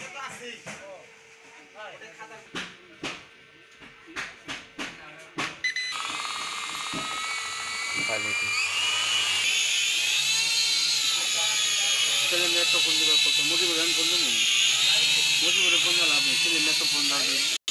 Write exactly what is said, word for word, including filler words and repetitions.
ছেলে মেয়ে তো ফোন দিবার কথা মুজিবুর আমি ফোন দেবো মুজিবুরের ফোন দিলাম ছেলে মেয়ে তো ফোন দাও